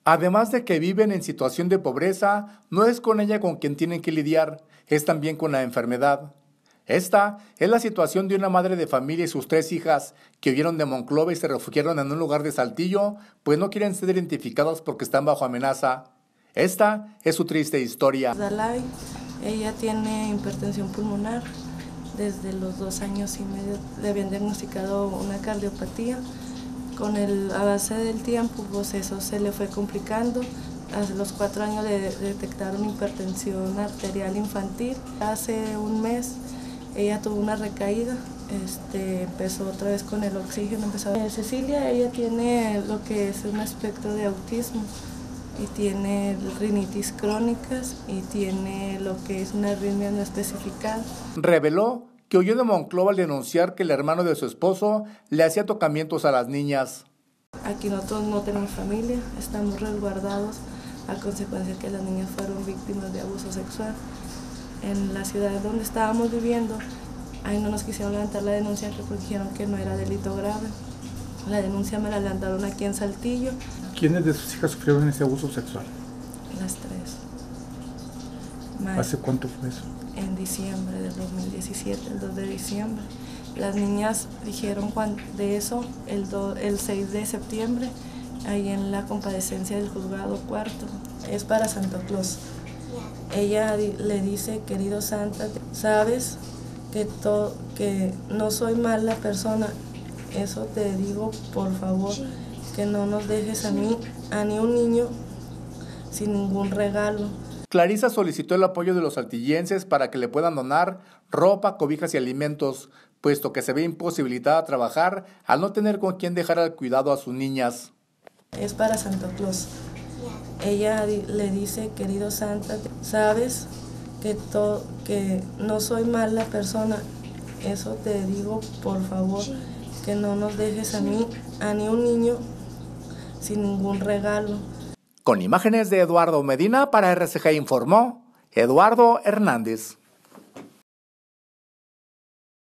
Además de que viven en situación de pobreza, no es con ella con quien tienen que lidiar, es también con la enfermedad. Esta es la situación de una madre de familia y sus 3 hijas que huyeron de Monclova y se refugiaron en un lugar de Saltillo, pues no quieren ser identificados porque están bajo amenaza. Esta es su triste historia. Dalai, ella tiene hipertensión pulmonar. Desde los 2 años y medio le habían diagnosticado una cardiopatía. Con el avance del tiempo, pues eso se le fue complicando. A los 4 años le detectaron hipertensión arterial infantil. Hace un mes ella tuvo una recaída, empezó otra vez con el oxígeno. Cecilia, ella tiene lo que es un espectro de autismo y tiene rinitis crónicas y tiene lo que es una arritmia no especificada. Reveló que huyó de Monclova al denunciar que el hermano de su esposo le hacía tocamientos a las niñas. Aquí nosotros no tenemos familia, estamos resguardados a consecuencia de que las niñas fueron víctimas de abuso sexual. En la ciudad donde estábamos viviendo, ahí no nos quisieron levantar la denuncia porque dijeron que no era delito grave. La denuncia me la levantaron aquí en Saltillo. ¿Quiénes de sus hijas sufrieron ese abuso sexual? Las 3. ¿Hace cuánto fue eso? En diciembre del 2017, el 2 de diciembre. Las niñas dijeron de eso el 6 de septiembre, ahí en la compadecencia del juzgado cuarto. Es para Santa Claus. Ella le dice: querido Santa, sabes que no soy mala persona, eso te digo, por favor, que no nos dejes a mí, a ni un niño, sin ningún regalo. Clarisa solicitó el apoyo de los saltillenses para que le puedan donar ropa, cobijas y alimentos, puesto que se ve imposibilitada a trabajar al no tener con quién dejar al cuidado a sus niñas. Es para Santa Claus. Ella le dice: querido Santa, sabes que no soy mala persona, eso te digo, por favor, que no nos dejes a mí, a ni un niño, sin ningún regalo. Con imágenes de Eduardo Medina para RCG informó Eduardo Hernández.